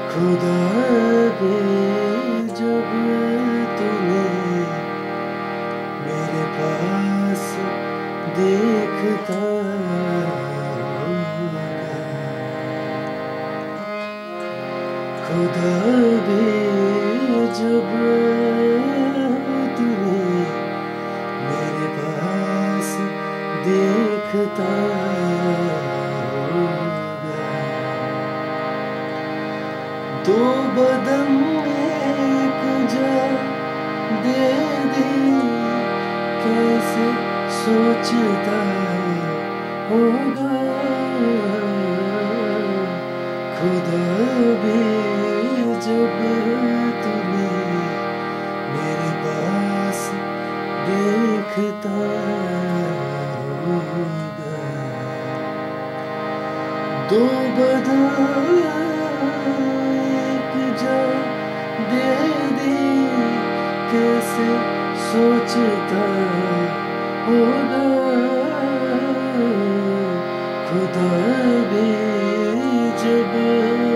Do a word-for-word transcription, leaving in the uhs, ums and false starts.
खुदा भी जब तुम्हें मेरे पास देखता होगा, खुदा भी जब तुम्हें मेरे पास देखता होगा। दो बदन एक जा दे दी कैसे सोचता होगा, खुदा भी जब तुम्हें मेरे पास देखता होगा। दो बदन एक जा दे दी कैसे सोचता होगा, खुदा भी जब